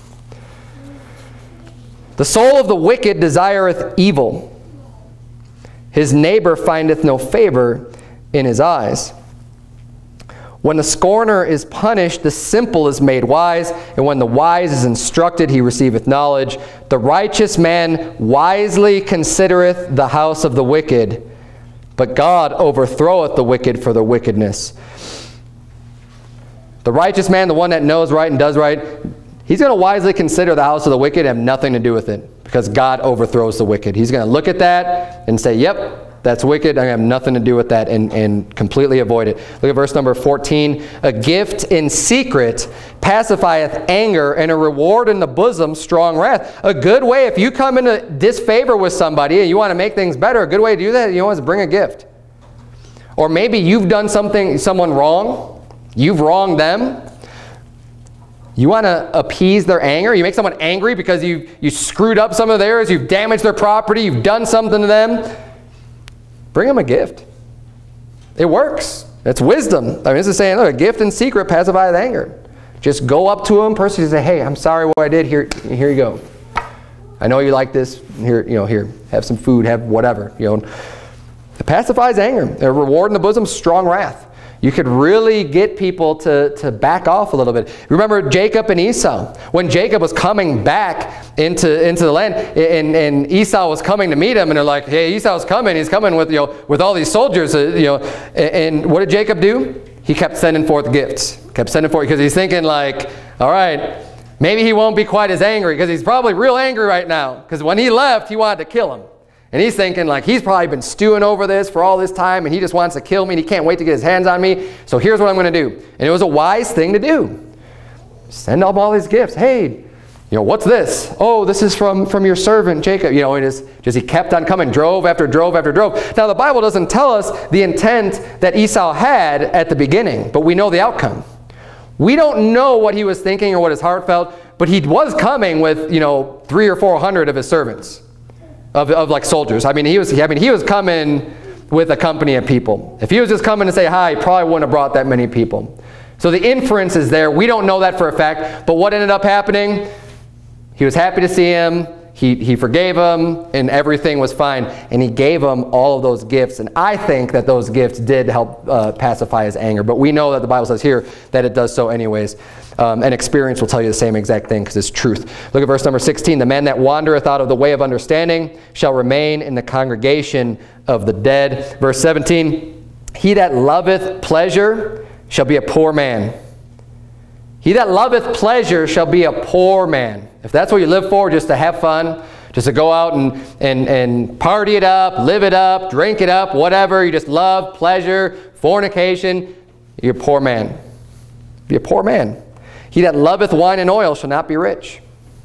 Speaker 1: The soul of the wicked desireth evil. His neighbor findeth no favor in his eyes. When the scorner is punished, the simple is made wise, and when the wise is instructed, he receiveth knowledge. The righteous man wisely considereth the house of the wicked, but God overthroweth the wicked for their wickedness. The righteous man, the one that knows right and does right, he's going to wisely consider the house of the wicked and have nothing to do with it because God overthrows the wicked. He's going to look at that and say, yep, that's wicked. I have nothing to do with that and completely avoid it. Look at verse number 14. A gift in secret pacifieth anger, and a reward in the bosom strong wrath. A good way, if you come into disfavor with somebody and you want to make things better, a good way to do that, is bring a gift. Or maybe you've done someone wrong. You've wronged them. You want to appease their anger. You make someone angry because you screwed up some of theirs. You've damaged their property. You've done something to them. Bring them a gift. It works. It's wisdom. This is saying, look, a gift in secret pacifies anger. Just go up to them personally and say, hey, I'm sorry what I did. Here you go. I know you like this. Here, have some food, have whatever. It pacifies anger. A reward in the bosom, strong wrath. You could really get people to back off a little bit. Remember Jacob and Esau. When Jacob was coming back into the land, and Esau was coming to meet him, and they're like, hey, Esau's coming. He's coming with all these soldiers. And what did Jacob do? He kept sending forth gifts. Kept sending forth because he's thinking like, all right, maybe he won't be quite as angry because he's probably real angry right now. Because when he left, he wanted to kill him. And he's thinking like he's probably been stewing over this for all this time and he just wants to kill me and he can't wait to get his hands on me. So here's what I'm going to do. And it was a wise thing to do. Send up all these gifts. Hey, what's this? Oh, this is from your servant Jacob. He kept on coming, drove after drove after drove. Now the Bible doesn't tell us the intent that Esau had at the beginning, but we know the outcome. We don't know what he was thinking or what his heart felt, but he was coming with 300 or 400 of his servants. Of like soldiers. He was coming with a company of people. If he was just coming to say hi, he probably wouldn't have brought that many people. So the inference is there. We don't know that for a fact, but what ended up happening? He was happy to see him. He forgave him, and everything was fine. And he gave him all of those gifts. And I think that those gifts did help pacify his anger. But we know that the Bible says here that it does so anyways. And experience will tell you the same exact thing because it's truth. Look at verse number 16. The man that wandereth out of the way of understanding shall remain in the congregation of the dead. Verse 17. He that loveth pleasure shall be a poor man. He that loveth pleasure shall be a poor man. If that's what you live for, just to have fun, just to go out and party it up, live it up, drink it up, whatever, you just love pleasure, fornication, you're a poor man. Be a poor man. He that loveth wine and oil shall not be rich.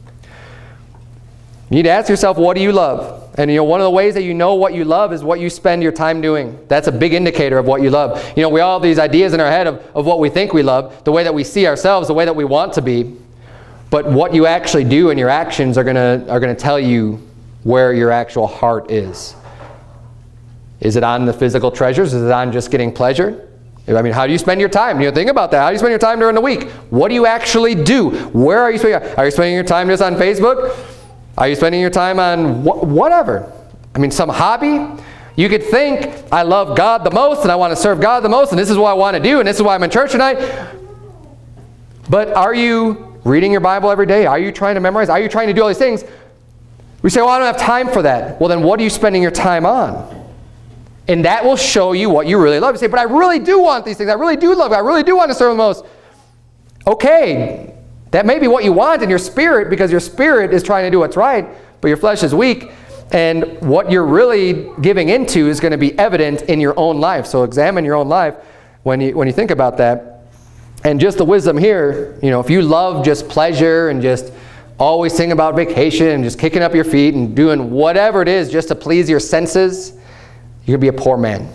Speaker 1: You need to ask yourself, what do you love? And one of the ways that you know what you love is what you spend your time doing. That's a big indicator of what you love. We all have these ideas in our head of what we think we love, the way that we see ourselves, the way that we want to be. But what you actually do and your actions are gonna tell you where your actual heart is. Is it on the physical treasures? Is it on just getting pleasure? I mean, how do you spend your time? Think about that. How do you spend your time during the week? What do you actually do? Where are you spending? Are you spending your time just on Facebook? Are you spending your time on whatever? I mean, some hobby? You could think, I love God the most, and I want to serve God the most, and this is what I want to do, and this is why I'm in church tonight. But are you reading your Bible every day? Are you trying to memorize? Are you trying to do all these things? We say, well, I don't have time for that. Well, then what are you spending your time on? And that will show you what you really love. You say, but I really do want these things. I really do love God. I really do want to serve the most. Okay, that may be what you want in your spirit, because your spirit is trying to do what's right, but your flesh is weak. And what you're really giving into is going to be evident in your own life. So examine your own life when you think about that. And just the wisdom here, if you love just pleasure and just always think about vacation and just kicking up your feet and doing whatever it is just to please your senses, you're going to be a poor man.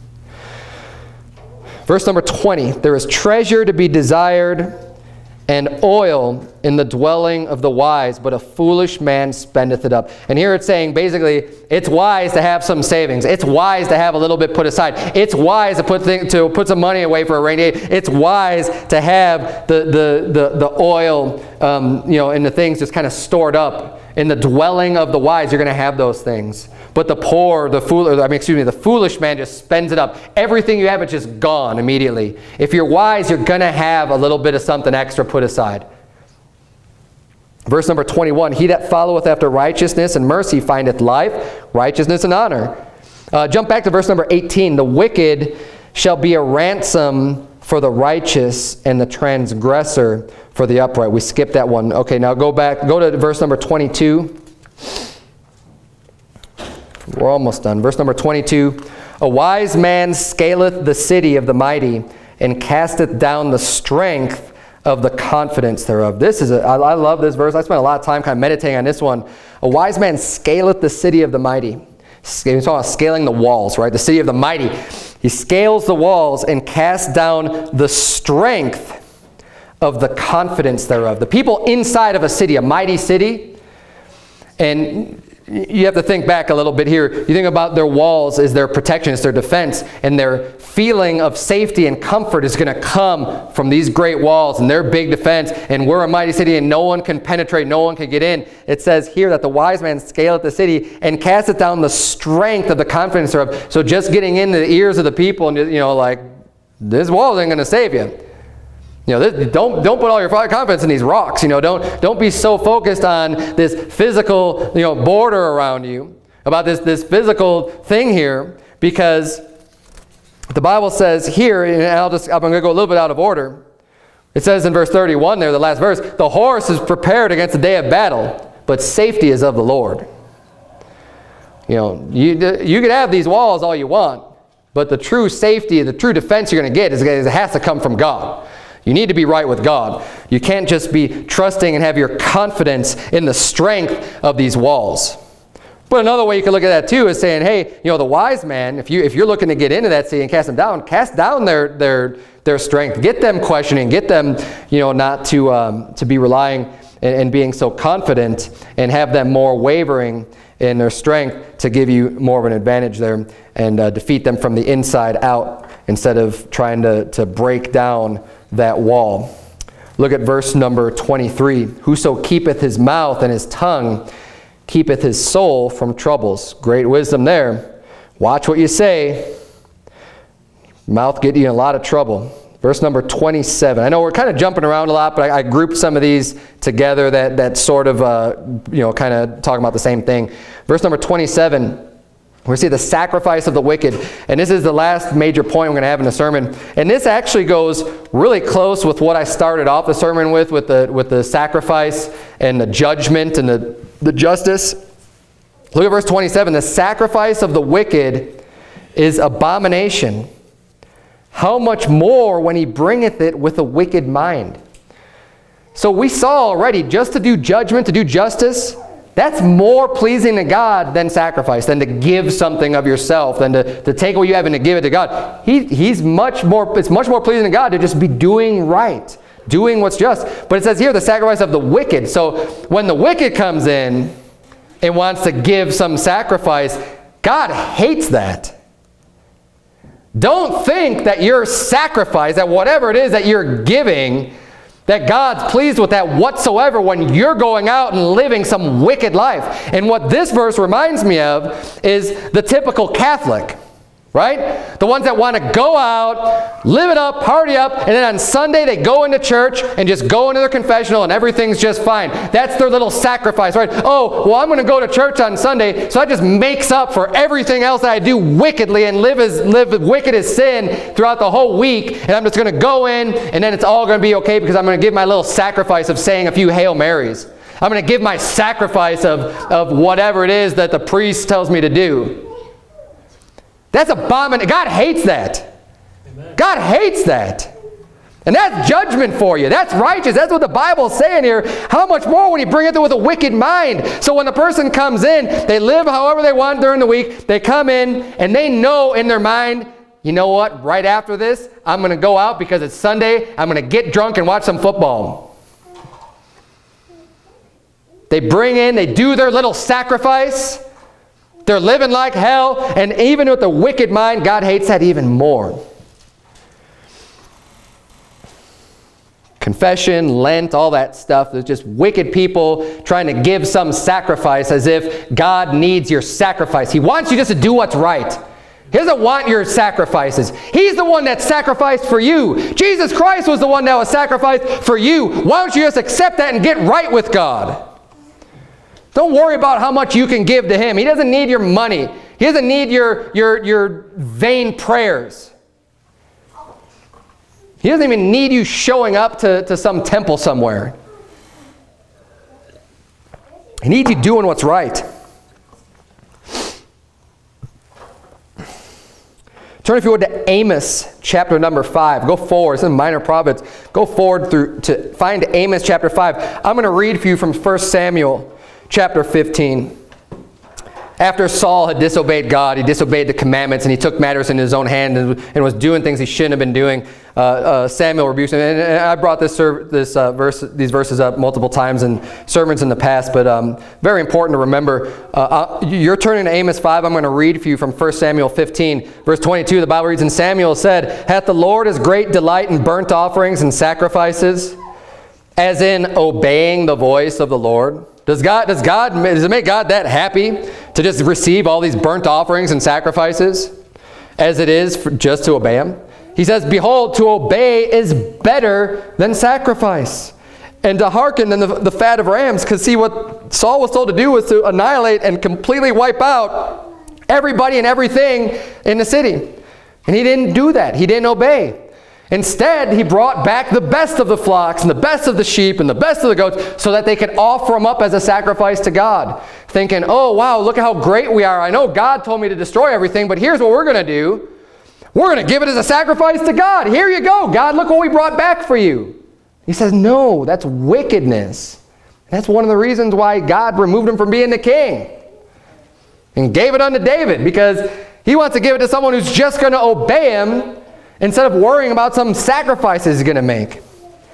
Speaker 1: Verse number 20, there is treasure to be desired and oil in the dwelling of the wise, but a foolish man spendeth it up. And here it's saying, basically, it's wise to have some savings. It's wise to have a little bit put aside. It's wise to put some money away for a rainy day. It's wise to have the oil, and the things just kind of stored up. In the dwelling of the wise, you're going to have those things. But the poor, the foolish man just spends it up. Everything you have is just gone immediately. If you're wise, you're going to have a little bit of something extra put aside. Verse number 21, he that followeth after righteousness and mercy findeth life, righteousness, and honor. Jump back to verse number 18. The wicked shall be a ransom for the righteous, and the transgressor for the upright. We skipped that one. Okay, now go to verse number 22. We're almost done. Verse number 22. A wise man scaleth the city of the mighty, and casteth down the strength of the confidence thereof. I love this verse. I spent a lot of time kind of meditating on this one. A wise man scaleth the city of the mighty. He's talking about scaling the walls, right? The city of the mighty. He scales the walls and casts down the strength of the confidence thereof. The people inside of a city, a mighty city, and you have to think back a little bit here. You think about their walls as their protection, as their defense, and their feeling of safety and comfort is going to come from these great walls and their big defense, and we're a mighty city and no one can penetrate, no one can get in. It says here that the wise man scaleth the city and casteth down the strength of the confidence thereof. So just getting into the ears of the people and like, this wall ain't going to save you. Don't put all your confidence in these rocks. Don't be so focused on this physical, border around you, about this physical thing here, because the Bible says here, and I'm going to go a little bit out of order. It says in verse 31 there, the last verse, the horse is prepared against the day of battle, but safety is of the Lord. You can have these walls all you want, but the true safety, the true defense you're going to get it has to come from God. You need to be right with God. You can't just be trusting and have your confidence in the strength of these walls. But another way you can look at that too is saying, hey, the wise man, if you're looking to get into that city and cast down their strength. Get them questioning. Get them, not to be relying and being so confident, and have them more wavering in their strength to give you more of an advantage there and defeat them from the inside out instead of trying to break down that wall. Look at verse number 23. Whoso keepeth his mouth and his tongue keepeth his soul from troubles. Great wisdom there. Watch what you say. Mouth get you in a lot of trouble. Verse number 27. I know we're kind of jumping around a lot, but I grouped some of these together that sort of, kind of talking about the same thing. Verse number 27, we see the sacrifice of the wicked. And this is the last major point we're going to have in the sermon. And this actually goes really close with what I started off the sermon with the sacrifice and the judgment and the justice. Look at verse 27. The sacrifice of the wicked is abomination. How much more when he bringeth it with a wicked mind? So we saw already, just to do judgment, to do justice, that's more pleasing to God than sacrifice, than to give something of yourself, than to take what you have and to give it to God. It's much more pleasing to God to just be doing right, doing what's just. But it says here, the sacrifice of the wicked. So when the wicked comes in and wants to give some sacrifice, God hates that. Don't think that your sacrifice, that whatever it is that you're giving, that God's pleased with that whatsoever when you're going out and living some wicked life. And what this verse reminds me of is the typical Catholic, right? The ones that want to go out, live it up, party up, and then on Sunday they go into church and just go into their confessional and everything's just fine. That's their little sacrifice, right? Oh, well, I'm going to go to church on Sunday, so that just makes up for everything else that I do wickedly and live wicked as sin throughout the whole week, and I'm just going to go in and then it's all going to be okay because I'm going to give my little sacrifice of saying a few Hail Marys. I'm going to give my sacrifice of whatever it is that the priest tells me to do. That's abomination. God hates that. Amen. God hates that. And that's judgment for you. That's righteous. That's what the Bible's saying here. How much more when you bring it with a wicked mind? So when the person comes in, they live however they want during the week. They come in and they know in their mind, you know what? Right after this, I'm going to go out because it's Sunday. I'm going to get drunk and watch some football. They bring in, they do their little sacrifice. They're living like hell, and even with the wicked mind, God hates that even more. Confession, Lent, all that stuff. There's just wicked people trying to give some sacrifice as if God needs your sacrifice. He wants you just to do what's right. He doesn't want your sacrifices. He's the one that sacrificed for you. Jesus Christ was the one that was sacrificed for you. Why don't you just accept that and get right with God? Don't worry about how much you can give to him. He doesn't need your money. He doesn't need your vain prayers. He doesn't even need you showing up to some temple somewhere. He needs you doing what's right. Turn, if you would, to Amos chapter number 5. Go forward. It's in Minor Prophets. Go forward to find Amos chapter 5. I'm going to read for you from 1 Samuel chapter 15. After Saul had disobeyed God, he disobeyed the commandments, and he took matters in his own hand and was doing things he shouldn't have been doing. Samuel rebukes him. And I brought these verses up multiple times in sermons in the past, but very important to remember. You're turning to Amos 5. I'm going to read for you from 1 Samuel 15, verse 22. The Bible reads, "And Samuel said, Hath the Lord his great delight in burnt offerings and sacrifices, as in obeying the voice of the Lord?" Does it make God that happy to just receive all these burnt offerings and sacrifices as it is just to obey him? He says, "Behold, to obey is better than sacrifice, and to hearken than the fat of rams." Because see, what Saul was told to do was to annihilate and completely wipe out everybody and everything in the city. And he didn't do that. He didn't obey. Instead, he brought back the best of the flocks and the best of the sheep and the best of the goats so that they could offer them up as a sacrifice to God. Thinking, oh, wow, look at how great we are. I know God told me to destroy everything, but here's what we're going to do. We're going to give it as a sacrifice to God. Here you go, God, look what we brought back for you. He says, no, that's wickedness. That's one of the reasons why God removed him from being the king and gave it unto David, because he wants to give it to someone who's just going to obey him instead of worrying about some sacrifices he's going to make.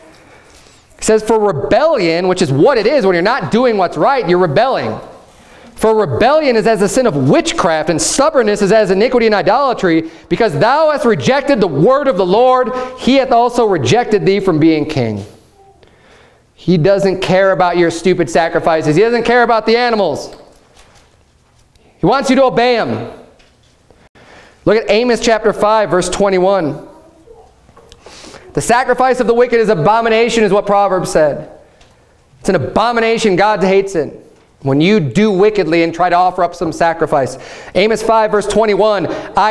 Speaker 1: He says, for rebellion, which is what it is when you're not doing what's right, you're rebelling. For rebellion is as the sin of witchcraft, and stubbornness is as iniquity and idolatry. Because thou hast rejected the word of the Lord, he hath also rejected thee from being king. He doesn't care about your stupid sacrifices. He doesn't care about the animals. He wants you to obey him. Look at Amos chapter 5, verse 21. The sacrifice of the wicked is abomination, is what Proverbs said. It's an abomination. God hates it when you do wickedly and try to offer up some sacrifice. Amos 5, verse 21.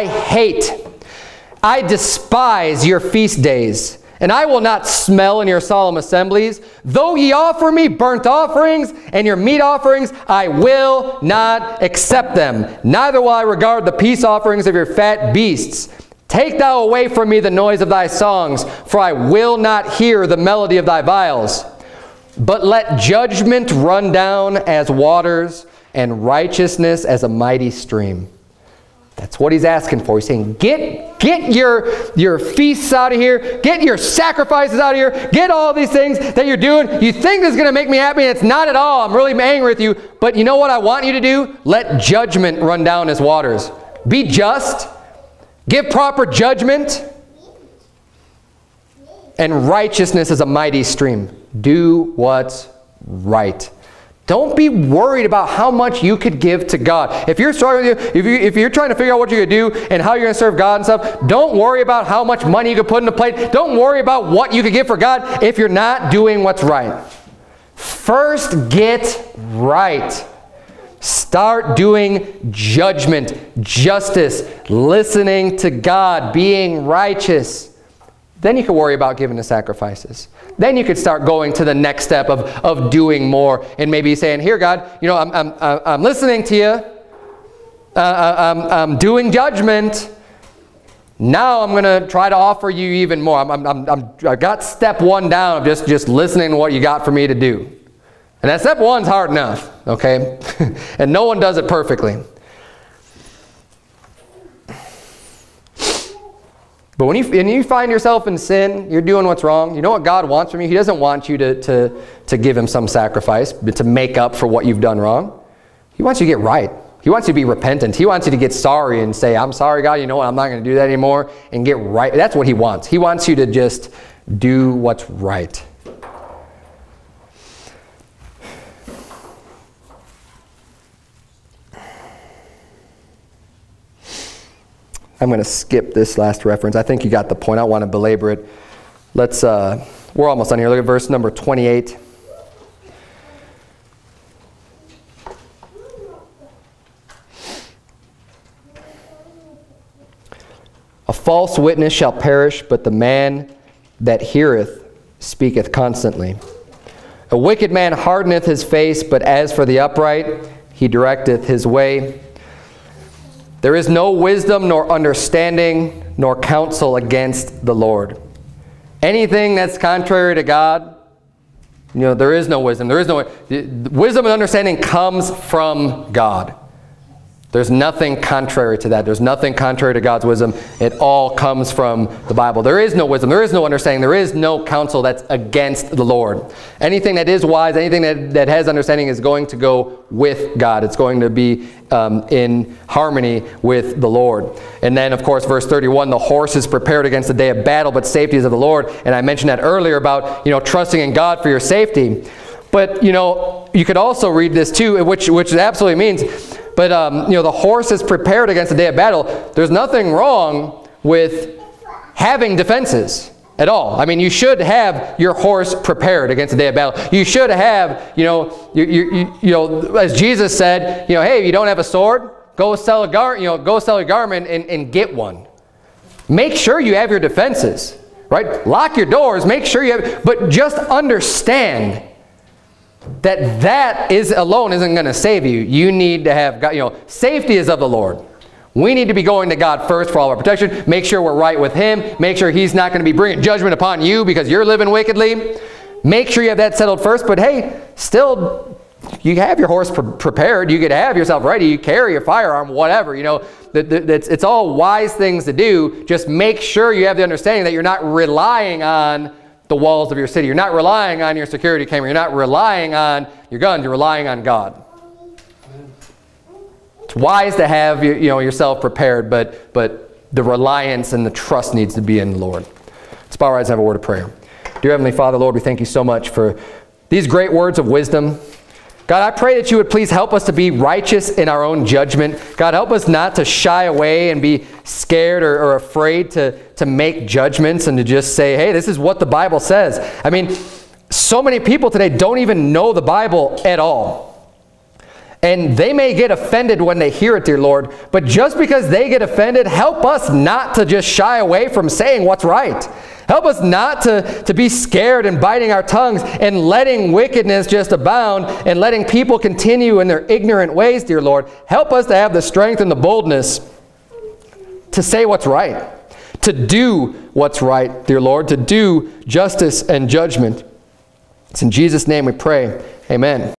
Speaker 1: I despise your feast days, and I will not smell in your solemn assemblies. Though ye offer me burnt offerings and your meat offerings, I will not accept them. Neither will I regard the peace offerings of your fat beasts. Take thou away from me the noise of thy songs, for I will not hear the melody of thy viols. But let judgment run down as waters, and righteousness as a mighty stream. That's what he's asking for. He's saying, get your feasts out of here. Get your sacrifices out of here. Get all these things that you're doing. You think this is going to make me happy, and it's not at all. I'm really angry with you. But you know what I want you to do? Let judgment run down as waters. Be just. Give proper judgment. And righteousness is a mighty stream. Do what's right. Don't be worried about how much you could give to God. If you're struggling, if you're trying to figure out what you're going to do and how you're going to serve God and stuff, don't worry about how much money you could put in the plate. Don't worry about what you could give for God if you're not doing what's right. First, get right. Start doing judgment, justice, listening to God, being righteous. Then you can worry about giving the sacrifices. Then you could start going to the next step of doing more and maybe saying, here, God, you know, I'm listening to you. I'm doing judgment. Now I'm going to try to offer you even more. I got step one down of just listening to what you got for me to do. And that step one's hard enough, okay? And no one does it perfectly. But when you find yourself in sin, you're doing what's wrong, you know what God wants from you? He doesn't want you to give him some sacrifice, but to make up for what you've done wrong. He wants you to get right. He wants you to be repentant. He wants you to get sorry and say, I'm sorry, God, you know what, I'm not going to do that anymore, and get right. That's what he wants. He wants you to just do what's right. I'm going to skip this last reference. I think you got the point. I don't want to belabor it. We're almost done here. Look at verse number 28. A false witness shall perish, but the man that heareth speaketh constantly. A wicked man hardeneth his face, but as for the upright, he directeth his way. There is no wisdom, nor understanding, nor counsel against the Lord. Anything that's contrary to God, you know, there is no wisdom. There is no wisdom and understanding comes from God. There's nothing contrary to that. There's nothing contrary to God's wisdom. It all comes from the Bible. There is no wisdom. There is no understanding. There is no counsel that's against the Lord. Anything that is wise, anything that has understanding is going to go with God. It's going to be in harmony with the Lord. And then, of course, verse 31, the horse is prepared against the day of battle, but safety is of the Lord. And I mentioned that earlier about, you know, trusting in God for your safety. But, you know, you could also read this too, which it absolutely means. But, you know, the horse is prepared against the day of battle. There's nothing wrong with having defenses at all. I mean, you should have your horse prepared against the day of battle. You should have, you know, as Jesus said, you know, hey, if you don't have a sword, go sell a garment and get one. Make sure you have your defenses, right? Lock your doors. Make sure you have, but just understand that is alone isn't going to save you. You need to have God, you know, safety is of the Lord. We need to be going to God first for all our protection. Make sure we're right with him. Make sure he's not going to be bringing judgment upon you because you're living wickedly. Make sure you have that settled first. But hey, still, you have your horse prepared. You could have yourself ready. You carry your firearm, whatever. You know, it's all wise things to do. Just make sure you have the understanding that you're not relying on the walls of your city. You're not relying on your security camera. You're not relying on your guns. You're relying on God. It's wise to have yourself prepared, but the reliance and the trust needs to be in the Lord. Let's bow our eyes and have a word of prayer. Dear Heavenly Father, Lord, we thank you so much for these great words of wisdom. God, I pray that you would please help us to be righteous in our own judgment. God, help us not to shy away and be scared or afraid to make judgments and to just say, hey, this is what the Bible says. I mean, so many people today don't even know the Bible at all. And they may get offended when they hear it, dear Lord, but just because they get offended, help us not to just shy away from saying what's right. Help us not to be scared and biting our tongues and letting wickedness just abound and letting people continue in their ignorant ways, dear Lord. Help us to have the strength and the boldness to say what's right, to do what's right, dear Lord, to do justice and judgment. It's in Jesus' name we pray. Amen.